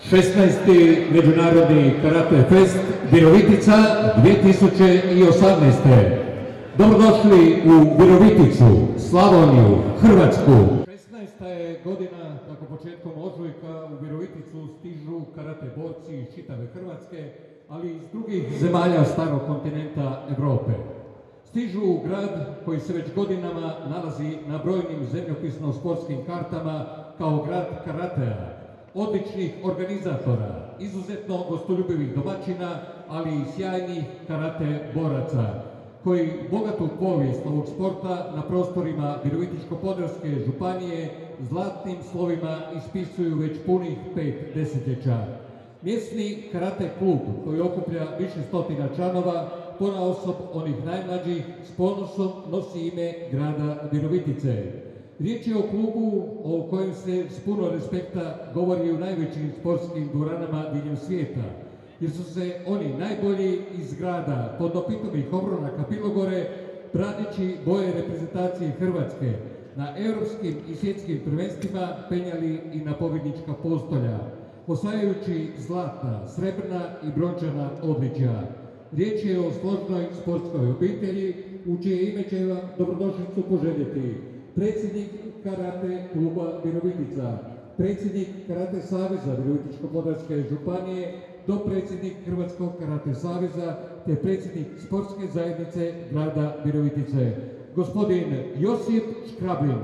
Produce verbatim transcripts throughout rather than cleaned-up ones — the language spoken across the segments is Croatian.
šesnaesti Međunarodni karate fest Virovitica dvije tisuće osamnaeste. Dobrodošli u Viroviticu, Slavoniju, Hrvatsku. šesnaesta je godina kako početkom ožujka u Viroviticu stižu karate borci iz čitave Hrvatske, ali i iz drugih zemalja starog kontinenta Europe. Stižu u grad koji se već godinama nalazi na brojnim zemljopisno-sportskim kartama kao grad karatea, odličnih organizatora, izuzetno gostoljubivih domaćina, ali i sjajnih karate boraca, koji bogatu povijest ovog sporta na prostorima Virovitičko-podravske županije zlatnim slovima ispisuju već punih pet desetljeća. Mjesni karate klub koji okuplja više stotina članova, ponaosob onih najmlađih, s ponosom nosi ime grada Virovitice. Riječ je o klubu o kojem se s puno respekta govori u najvećim sportskim dvoranama diljem svijeta, jer su se oni najbolji iz grada pod opitomih obronaka Bilogore, braneći boje reprezentacije Hrvatske na europskim i svjetskim prvenstvima penjali i na pobjednička postolja, osvajajući zlatna, srebrna i brončana odličja. Riječ je o složnoj sportskoj obitelji u čije ime će vam dobrodošlicu poželjeti predsjednik karate kluba Virovitica, predsjednik karate saveza Virovitičko-podravske županije, dopredsjednik Hrvatskog karate saveza te predsjednik sportske zajednice grada Virovitice, gospodin Josip Škrabin.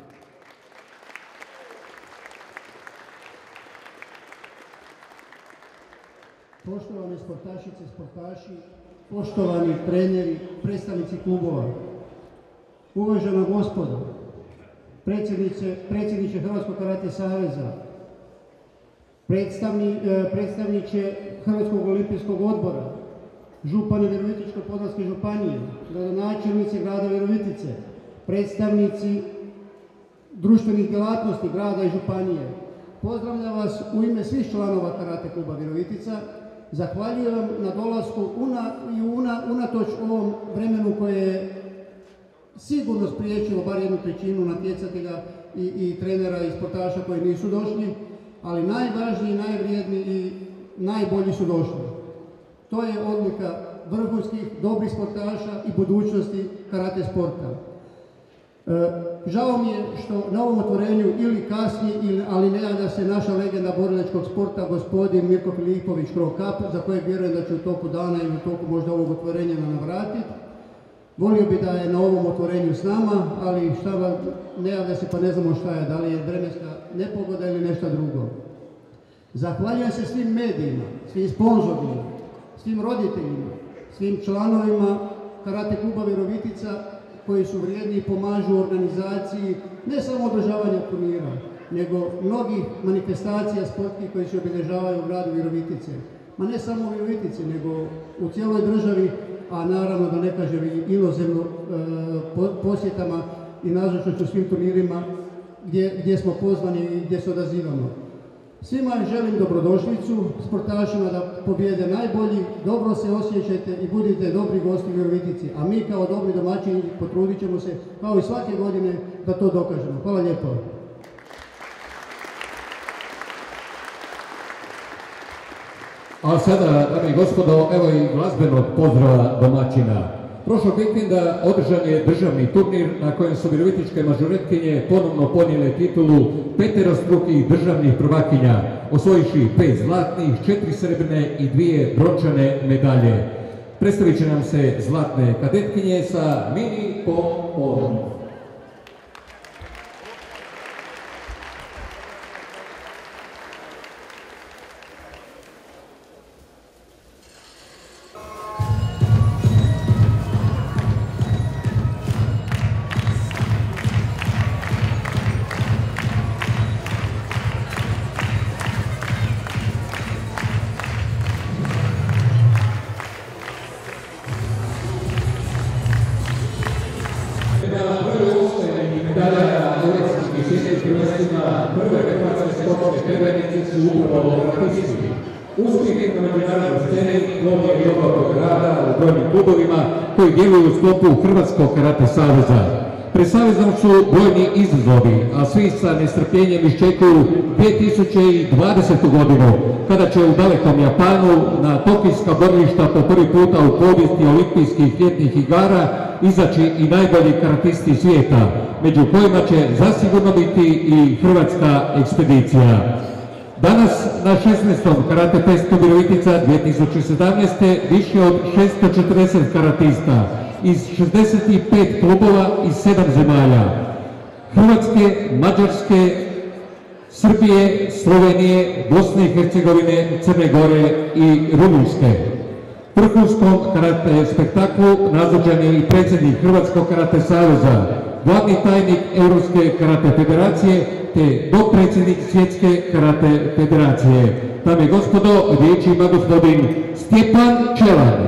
Poštovani sportašice, sportaši, poštovani treneri, predstavnici klubova, uvažena gospodo, predsjedniče Hrvatskog karate saveza, predstavni, predstavniče Hrvatskog olimpijskog odbora, župani Virovitičko-podravske županije, gradonačelnici grada Virovitice, predstavnici društvenih djelatnosti grada i županije. Pozdravljam vas u ime svih članova karate kluba Virovitica. Zahvaljujem vam na dolasku una, i una, unatoč ovom vremenu koje je sigurno spriječilo bar jednu trećinu natjecatelja i, i trenera i sportaša koji nisu došli, ali najvažniji, najvrijedniji i najbolji su došli. To je odlika vrhunskih, dobrih sportaša i budućnosti karate sporta. E, žao mi je što na ovom otvorenju ili kasni, ili, ali ne javlja se naša legenda borilačkog sporta, gospodin Mirko Filipović Krokap, za kojeg vjerujem da će u toku dana ili u toku možda ovog otvorenja navratiti. Volio bi da je na ovom otvorenju s nama, ali šta ne javlja se pa ne znamo šta je, da li je vremenska nepogoda ili nešto drugo. Zahvaljujem se svim medijima, svim sponzorima, svim roditeljima, svim članovima karate kluba Virovitica koji su vrijedni i pomažu u organizaciji ne samo održavanja turnira, nego mnogih manifestacija sportskih koji se obilježavaju u gradu Virovitice. Ma ne samo u Virovitici, nego u cijeloj državi, a naravno da ne kažem i inozemno e, posjetama i nazočnošću svim turnirima gdje, gdje smo pozvani i gdje se odazivamo. Svima želim dobrodošlicu, sportašima da pobjede najbolji, dobro se osjećajte i budite dobri gosti u Virovitici, a mi kao dobri domaćini potrudit ćemo se kao i svake godine da to dokažemo. Hvala lijepo. A sada, dame i gospodo, evo i glazbenog pozdrava domaćina. Prošlog vikenda održan je državni turnir na kojem su virovitičke mažoretkinje ponovno ponijele titulu peterostrukih državnih prvakinja, osvojivši pet zlatnih, četiri srebrne i dvije brončane medalje. Predstavit će nam se zlatne kadetkinje sa mini pom-pomom. Prve hrvatske sportske prvennice su upravo karatisti. Uspjeh na međunarodnoj sceni plod je njegovog rada u brojnim klubovima koji djeluju u sklopu Hrvatskog karate saveza. Pred Savezom su brojni izazovi, a svi sa nestrpljenjem iščekuju dvije tisuće dvadesetu godinu, kada će u dalekom Japanu na tokijska borilišta po prvi puta u povijesti olimpijskih ljetnih igara izaći i najbolji karatisti svijeta, među kojima će zasigurno biti i hrvatska ekspedicija. Danas na šesnaestom Karate Festu Virovitica dvije tisuće sedamnaeste. više od šesto četrdeset karatista iz šezdeset pet klubova iz sedam zemalja. Hrvatske, Mađarske, Srbije, Slovenije, Bosne i Hercegovine, Crne Gore i Rumunjske. Vrhunskom karate spektaklu nazočan je i predsjednik Hrvatskog karate saveza, glavni tajnik Europske karate federacije te dopredsjednik Svjetske karate federacije. Dame i gospodo, riječ ima gospodin Stjepan Čelan.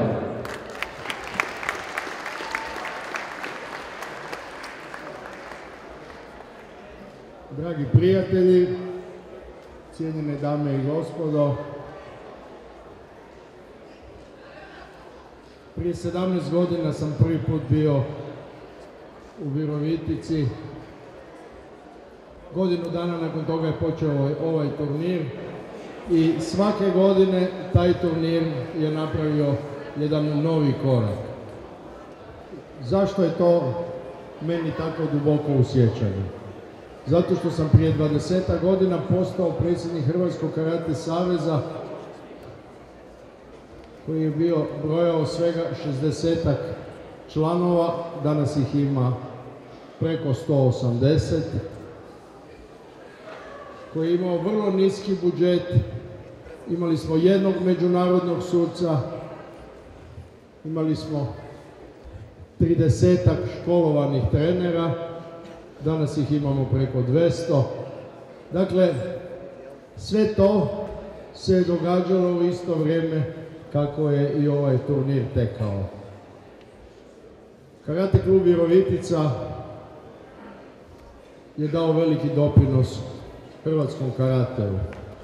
Dragi prijatelji, cijenjene dame i gospodo, prije sedamnaest godina sam prvi put bio u Virovitici. Godinu dana nakon toga je počeo ovaj, ovaj turnir i svake godine taj turnir je napravio jedan novi korak. Zašto je to meni tako duboko u sjećanju? Zato što sam prije dvadesetak godina postao predsjednik Hrvatskog karate saveza, koji je bio brojao svega šezdesetak članova, danas ih ima preko sto osamdeset, koji je imao vrlo niski budžet. Imali smo jednog međunarodnog suca, imali smo tridesetak školovanih trenera, danas ih imamo preko dvjesto. Dakle, sve to se je događalo u isto vrijeme kako je i ovaj turnir tekao. Karate klub Virovitica je dao veliki doprinos hrvatskom karateu.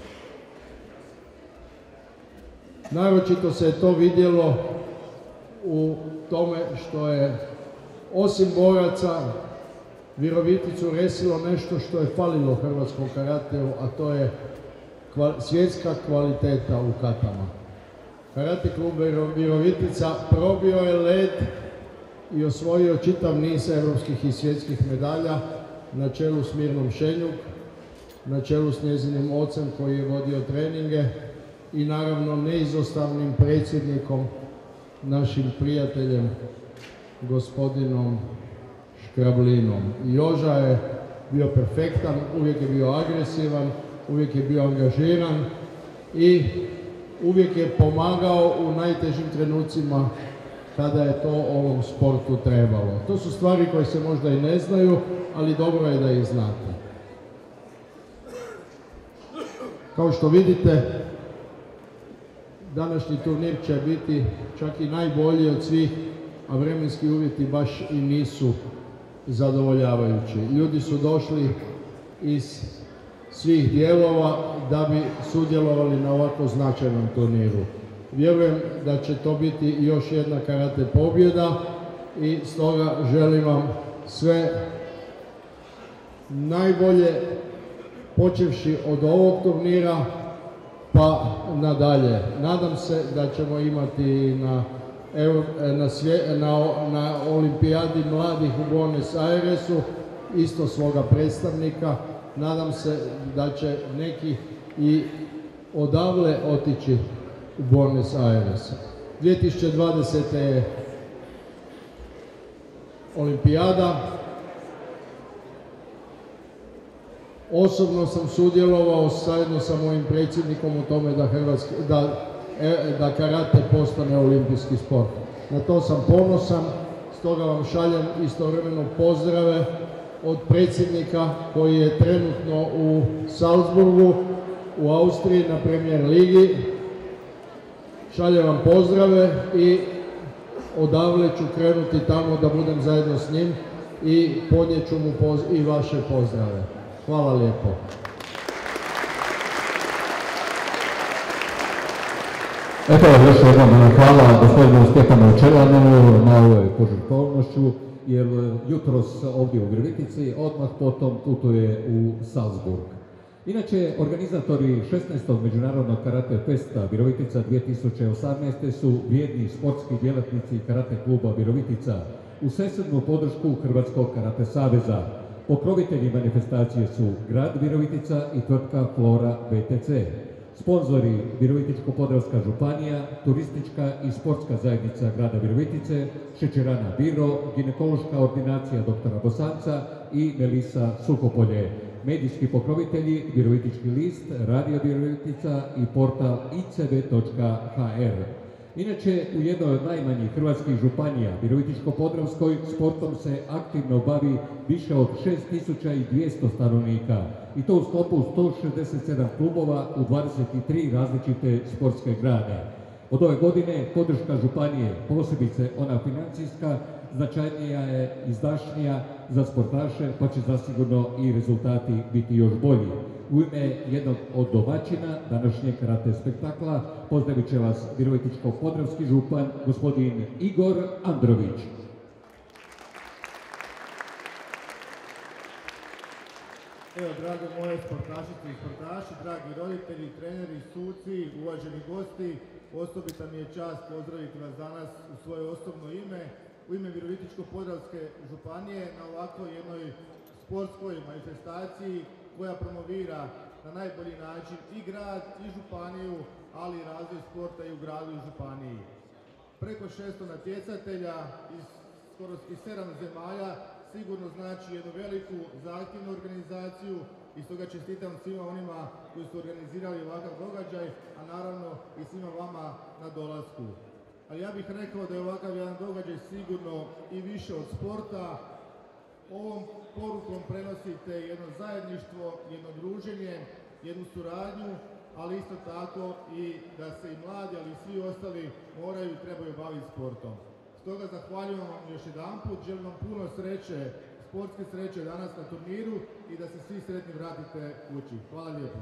Naročito se je to vidjelo u tome što je osim boraca Viroviticu resilo nešto što je falilo hrvatskom karateu, a to je svjetska kvaliteta u katama. Karate klub Virovitica probio je led i osvojio čitav niz europskih i svjetskih medalja na čelu s Mirnom Šenjuk, na čelu s njezinim ocem koji je vodio treninge i naravno neizostavnim predsjednikom, našim prijateljem, gospodinom Škrablinom. Joža je bio perfektan, uvijek je bio agresivan, uvijek je bio angažiran i uvijek je pomagao u najtežim trenucima kada je to ovom sportu trebalo. To su stvari koje se možda i ne znaju, ali dobro je da ih znate. Kao što vidite, današnji turnir će biti čak i najbolji od svih, a vremenski uvjeti baš i nisu zadovoljavajući. Ljudi su došli iz svih dijelova da bi sudjelovali na ovako značajnom turniru. Vjerujem da će to biti još jedna karate pobjeda i stoga želim vam sve najbolje, počevši od ovog turnira pa nadalje. Nadam se da ćemo imati na, na, svje, na, na olimpijadi mladih u Buenos Airesu isto svoga predstavnika. Nadam se da će neki i odavle otići u Buenos Aires. dvije tisuće dvadesete. je olimpijada. Osobno sam sudjelovao zajedno sa mojim predsjednikom u tome da, Hrvatski, da, da karate postane olimpijski sport. Na to sam ponosan, stoga vam šaljem istovremeno pozdrave od predsjednika koji je trenutno u Salzburgu, u Austriji na Premier ligi. Šaljem vam pozdrave i odavle ću krenuti tamo da budem zajedno s njim i podnijet ću mu poz i vaše pozdrave. Hvala lijepo. Eto, još jednom hvala gospodinu Stjepanu Čelanu na ovoj požrtvovnošću. jer jutros ovdje u Virovitici, odmah potom putuje u Salzburg. Inače, organizatori šesnaestog Međunarodnog karate festa Virovitica dvije tisuće osamnaeste. su vrijedni sportski djelatnici karate kluba Virovitica u svesrdnu podršku Hrvatskog karate saveza. Pokrovitelji manifestacije su grad Virovitica i tvrtka Flora V T C. Sponzori Virovitičko-podravska županija, turistička i sportska zajednica grada Virovitice, šećerana Biro, ginekološka ordinacija doktora Bosanca i Melisa Suhopolje. Medijski pokrovitelji Virovitički list, Radio Virovitica i portal i c v točka h r. Inače, u jednoj od najmanjih hrvatskih županija, Virovitičko-podravskoj, sportom se aktivno bavi više od šest tisuća dvjesto stanovnika i to u sklopu sto šezdeset sedam klubova u dvadeset tri različite sportske grane. Od ove godine podrška županije, posebice ona financijska, značajnija je, izdašnija za sportaše, pa će zasigurno i rezultati biti još bolji. U ime jednog od domaćina današnjeg karate spektakla pozdravit će vas Virovitičko-podravski župan, gospodin Igor Andrović. Evo, drage moje sportašice i sportaši, dragi roditelji, treneri, suci, uvaženi gosti, osobita mi je čast pozdraviti vas danas u svoje osobno ime, u ime Virovitičko-podravske županije na ovakvoj jednoj sportskoj manifestaciji koja promovira na najbolji način i grad i županiju, ali i razvoj sporta i u gradu i županiji. Preko šesto natjecatelja iz skoro iz sedam zemalja sigurno znači jednu veliku zahtjevnu organizaciju i stoga čestitam svima onima koji su organizirali ovakav događaj, a naravno i svima vama na dolasku. Ali ja bih rekao da je ovakav jedan događaj sigurno i više od sporta. Ovom porukom prenosite jedno zajedništvo, jedno druženje, jednu suradnju, ali isto tako i da se i mladi, ali i svi ostali moraju i trebaju baviti sportom. Stoga zahvaljujem vam još jedanput, želim vam puno sreće, sportske sreće danas na turniru i da se svi sretni vratite kući. Hvala lijepo.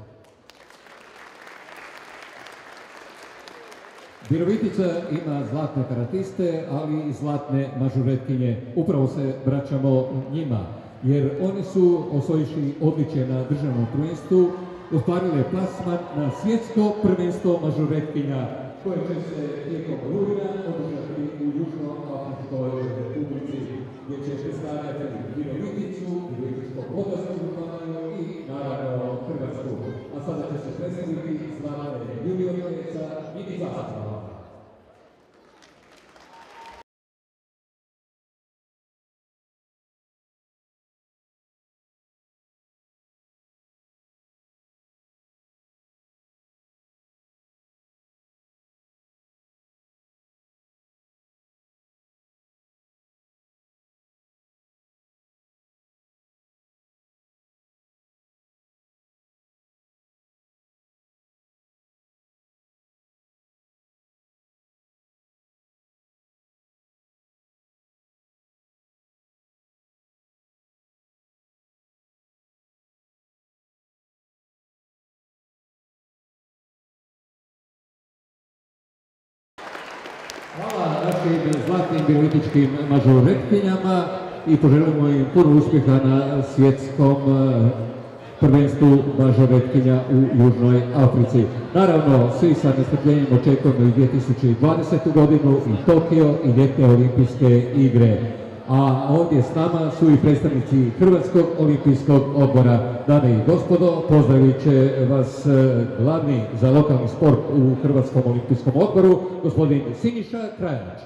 Virovitica ima zlatne karatiste, ali i zlatne mažoretkinje. Upravo se vraćamo njima, jer oni su, osvojivši odličje na državnom prvenstvu, ostvarile plasman na svjetsko prvenstvo mažoretkinja, koje će se tijekom rujna održati u Južnoafričkoj Republici, gdje će predstavljati Viroviticu, Virovitičko-podravsku županiju i naravno Hrvatsku. A sada će se predstaviti zlatne juniorke sa mini zastavama. Hvala našim zlatnim virovitičkim mažoretkinjama i poželimo im puno uspjeha na svjetskom prvenstvu mažoretkinja u Južnoj Africi. Naravno, svi sa nestrpljenjem očekujemo i dvije tisuće dvadesetu. godinu i Tokio i ljetne olimpijske igre. A ovdje s nama su i predstavnici Hrvatskog olimpijskog odbora. Dame i gospodo, pozdravit će vas glavni za lokalni sport u Hrvatskom olimpijskom odboru, gospodin Siniša Krajanić.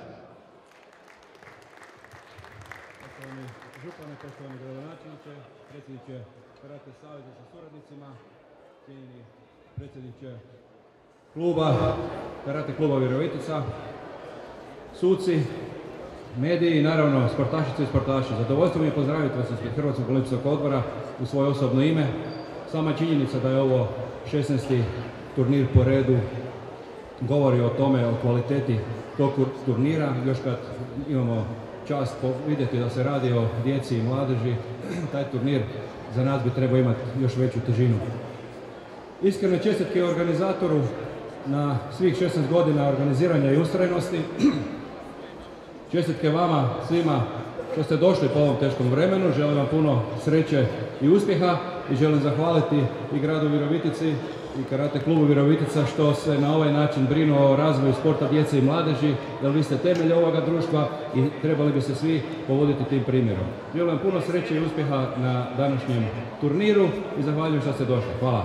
Poštovani župane, poštovani gradonačelniče, predsjedniče Karate saveza sa suradnicima, cijenjeni predsjedniče kluba, Karate kluba Virovitica, suci, mediji i naravno sportašice i sportaši. Zadovoljstvo mi je pozdraviti vas ispred Hrvatskog olimpijskog odbora u svoje osobno ime. Sama činjenica da je ovo šesnaesti turnir po redu govori o tome, o kvaliteti tog turnira. Još kad imamo čast vidjeti da se radi o djeci i mladeži, taj turnir za nas bi trebao imati još veću težinu. Iskrene čestitke organizatoru na svih šesnaest godina organiziranja i ustrajnosti. Čestitke vama svima što ste došli po ovom teškom vremenu. Želim vam puno sreće i uspjeha i želim zahvaliti i gradu Virovitici i karate klubu Virovitica što se na ovaj način brinu o razvoju sporta djece i mladeži, jer vi ste temelj ovoga društva i trebali bi se svi povoditi tim primjerom. Želim vam puno sreće i uspjeha na današnjem turniru i zahvaljujem što ste došli. Hvala.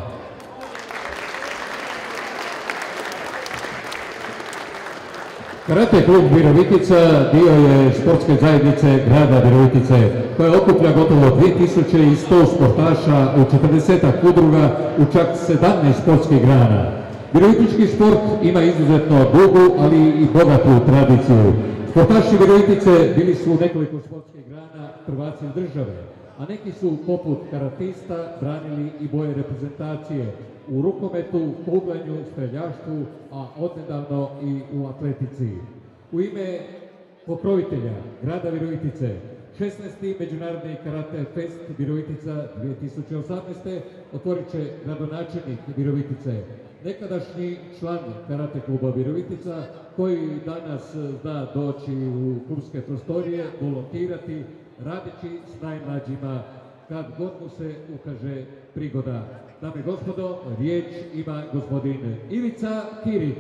Karate klub Virovitica dio je sportske zajednice grada Virovitice koja okuplja gotovo dvije tisuće sto sportaša u četrdesetak udruga u čak sedamnaest sportskih grana. Virovitički sport ima izuzetno dugu, ali i bogatu tradiciju. Sportaši Virovitice bili su u nekoliko sportskih grana prvaci države, a neki su poput karatista branili i boje reprezentacije u rukometu, kuglanju, streljaštvu, a odnedavno i u atletici. U ime pokrovitelja grada Virovitice, šesnaesti Međunarodni karate fest Virovitica dvije tisuće osamnaeste otvorit će gradonačelnik Virovitice, nekadašnji član karate kluba Virovitica, koji danas zna doći u klubske prostorije, volontirati, radeći s najmlađima kad god mu se ukaže prigoda. Dame i gospodo, riječ ima gospodin Ivica Kirin.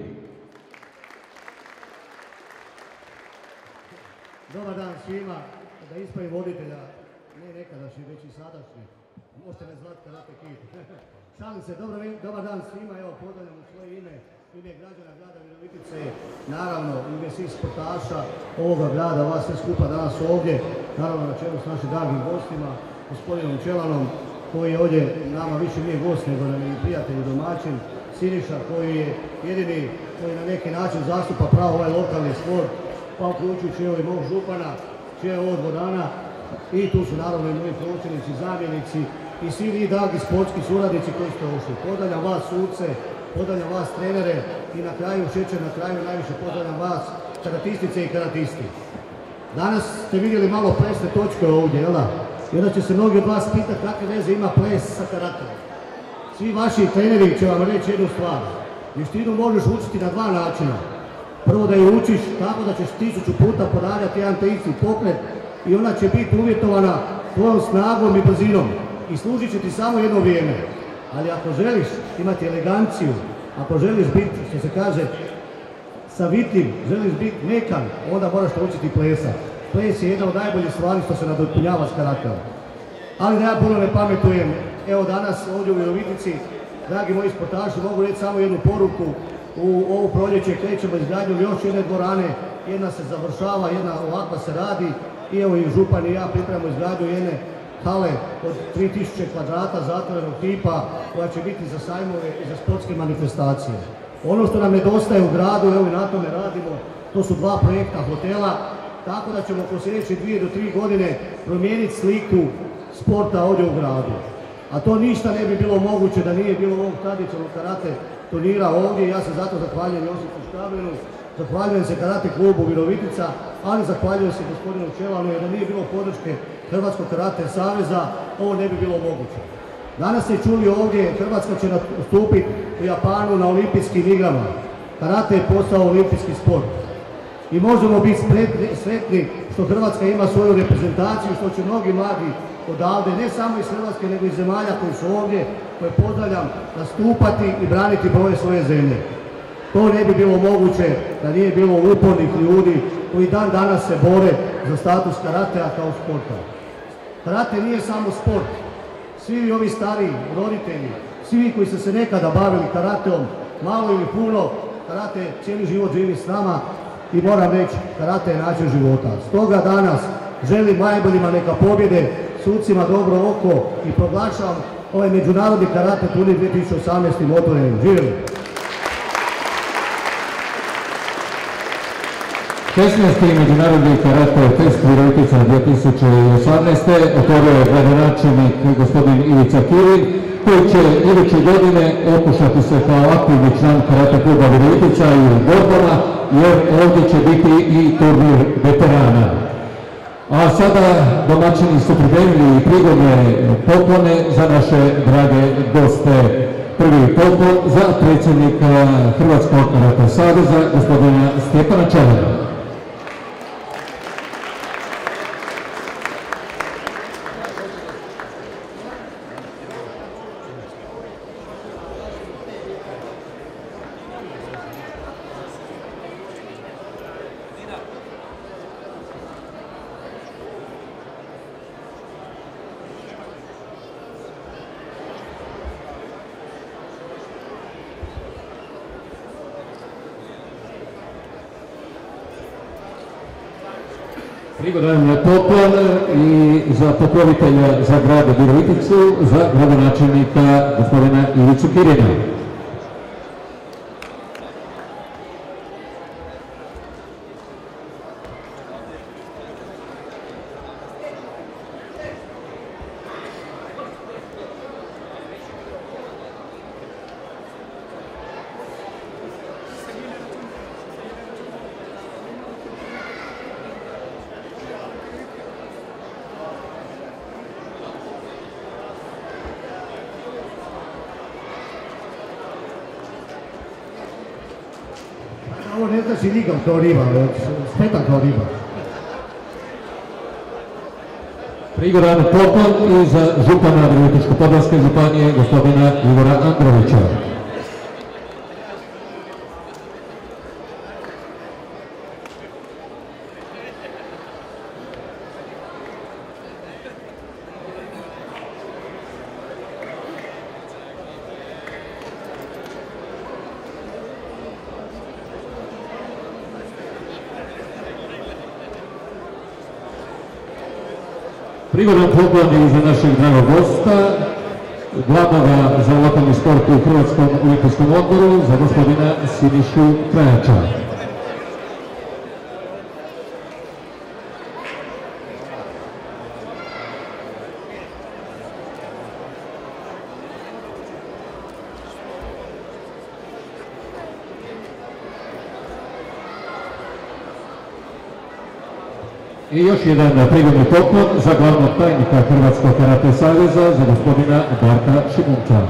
Dobar dan svima, da ispravim voditelja, ne nekadašnji, već i sadašnji. Možete me zvati Karate Kid. Šalim se, dobar, dobar dan svima, evo pozdravljam u svoje ime, u ime građana grada Virovitice, naravno u ime svih sportaša ovoga grada, vas sve skupa danas ovdje, naravno na čelu s našim dragim gostima, gospodinom Čelanom, koji ovdje nama više nije gost, nego nam je i prijatelj i domaćin, Siniša, koji je jedini koji na neki način zastupa pravo ovaj lokalni sport, pa uključujući evo i mog župana, čija je ovo dvorana, i tu su naravno i moji pročelnici, zamjenici i svi vi dragi sportski suradnici koji ste došli. Pozdravljam vas suce, pozdravljam vas trenere i na kraju, šećer na kraju, najviše pozdravljam vas karatistice i karatisti. Danas ste vidjeli malo plesne točke ovdje, jel da? I onda će se mnogi od vas pitati kakve veze ima ples sa karatom. Svi vaši treneri će vam reći jednu stvar. Vještinu možeš učiti na dva načina. Prvo da je učiš tako da ćeš tisuću puta ponavljati jedan te isti pokret i ona će biti uvjetovana tvojom snagom i brzinom i služit će ti samo jedno vrijeme. Ali ako želiš imati eleganciju, ako želiš biti, što se kaže, savitljiv, želiš biti mekan, onda moraš naučiti plesa. Ples je jedna od najboljih stvari što se nadopunjava s karateom. Ali da ja puno ne pametujem, evo danas ovdje u Virovitici, dragi moji sportaši, mogu reći samo jednu poruku. U ovo proljeće krećemo izgradnju još jedne dvorane, jedna se završava, jedna ovakva se radi i evo i župan i ja pripremamo izgradnju jedne hale od tri tisuće kvadrata zatvorenog tipa koja će biti za sajmove i za sportske manifestacije. Ono što nam nedostaje u gradu, evo i na tome radimo, to su dva projekta hotela, tako da ćemo kroz sljedeće dvije do tri godine promijeniti sliku sporta ovdje u gradu. A to ništa ne bi bilo moguće da nije bilo ovog tradicionalnog karate turnira ovdje. Ja se zato zahvaljujem Josipu Škabljenu, zahvaljujem se karate klubu Virovitica, ali zahvaljujem se gospodinu Čelanu jer da nije bilo podrške Hrvatskog karate saveza, ovo ne bi bilo moguće. Danas ste čuli ovdje, Hrvatska će nastupiti u Japanu na olimpijskim igrama. Karate je postao olimpijski sport. I možemo biti sretni što Hrvatska ima svoju reprezentaciju, što će mnogi mladi odavde, ne samo iz Hrvatske, nego iz zemalja koji su ovdje, koje pozdravljam, nastupati i braniti broje svoje zemlje. To ne bi bilo moguće da nije bilo upornih ljudi koji dan danas se bore za status karatea kao sporta. Karate nije samo sport. Svi ovi stari roditelji, svi koji su se nekada bavili karateom, malo ili puno, karate cijeli život živi s nama i moram reći, karate je način života. Stoga danas želim najboljima neka pobjede, sucima dobro oko i proglašavam ovaj međunarodni karate turnir dvije tisuće osamnaeste. otvorenim. Živjeli! šesnaesti Međunarodni karate fest Virovitica dvije tisuće osamnaeste. otvorio je gradonačelnik gospodin Ivica Kirin, koji će iduće godine okušati se kao aktivni član karate kluba Virovitica i u borbama, jer ovdje će biti i turnir veterana. A sada domaćini su pripremili prigodne poklone za naše drage goste. Prvi poklon za predsjednika Hrvatskog karate saveza, gospodina Stjepana Čelana. Prigodan poklon i za pokrovitelja za grad Viroviticu, za gradonačelnika gospodina Ivicu Kirina. Ovo ne znači nikam to riba, spetak to riba. Prigodan poklon i za župana Virovitičko-podravske županije gospodina Igora Androvića. Prigodan poklon i za našeg dragog gosta, glavnoga za lokalni sport u Hrvatskom olimpijskom odboru, za gospodina Sinišu Krajača. I još jedan prigodni poklon za glavnog tajnika Hrvatskog karate saveza, za gospodina Darka Šimunca.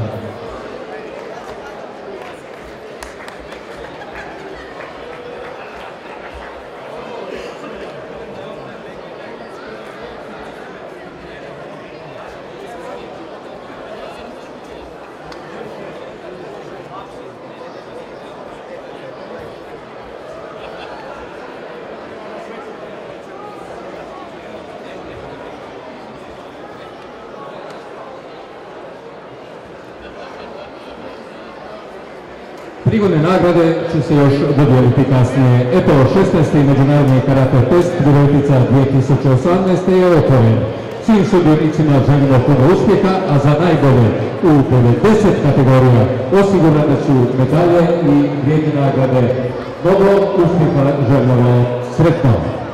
Prigodne nagrade će se još dodijeliti kasnije. Eto, šesnaesti međunarodni karate test Virovitica dvije tisuće osamnaeste je otvoren. Svim sudionicima želimo puno uspjeha, a za najbolje u devedeset kategorija osigurane su medalje i vrijedne nagrade. Dobro, uspjeha želimo, sretno!